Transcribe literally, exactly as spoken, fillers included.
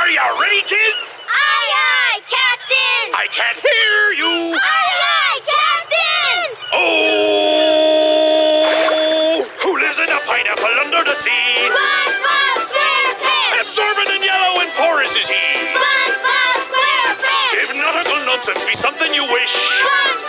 Are you ready, kids? Aye, aye, Captain! I can't hear you! Aye, aye, Captain! Oh! Who lives in a pineapple under the sea? SpongeBob SquarePants! Absorbent and yellow and porous is he. SpongeBob SquarePants! If nautical nonsense be something you wish, SpongeBob